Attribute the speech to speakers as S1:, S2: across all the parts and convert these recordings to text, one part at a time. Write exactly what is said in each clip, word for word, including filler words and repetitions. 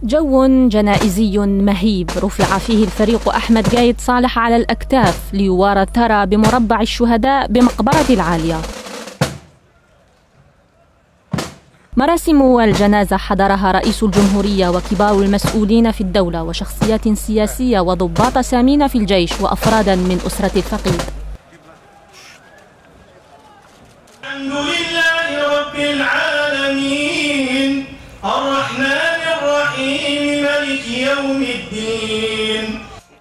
S1: جو جنائزي مهيب رفع فيه الفريق أحمد قايد صالح على الأكتاف ليوارى الثرى بمربع الشهداء بمقبرة العالية. مراسم الجنازة حضرها رئيس الجمهورية وكبار المسؤولين في الدولة وشخصيات سياسية وضباط سامين في الجيش وأفرادا من أسرة الفقيد.
S2: الحمد لله رب العالمين الرحمن الرحيم مالك يوم الدين.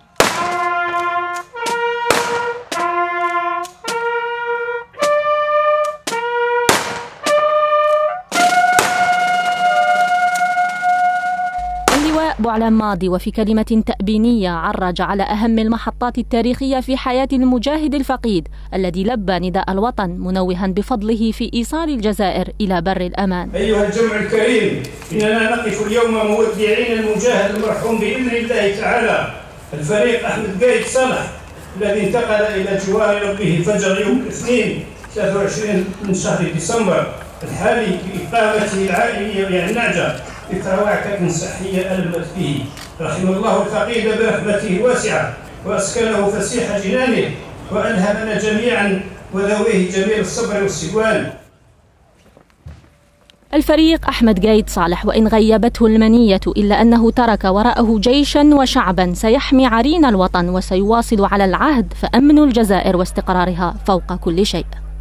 S1: اللواء بوعلام ماضي وفي كلمة تأبينية عرج على أهم المحطات التاريخية في حياة المجاهد الفقيد الذي لبى نداء الوطن منوها بفضله في إيصال الجزائر إلى بر الأمان.
S2: أيها الجمع الكريم، إننا نقف اليوم مودعين المجاهد المرحوم بإذن الله تعالى الفريق أحمد قايد صالح الذي انتقل إلى جوار ربه فجر يوم الاثنين ثلاثة وعشرين من شهر ديسمبر الحالي بإقامته العائلية يعني النعجة إثر وعكة صحية ألمت فيه. رحم الله الفقيد برحمته الواسعة وأسكنه فسيح جنانه وألهمنا جميعا وذويه جميل الصبر والسلوان.
S1: الفريق أحمد قايد صالح وإن غيبته المنية إلا أنه ترك وراءه جيشا وشعبا سيحمي عرين الوطن وسيواصل على العهد فأمن الجزائر واستقرارها فوق كل شيء.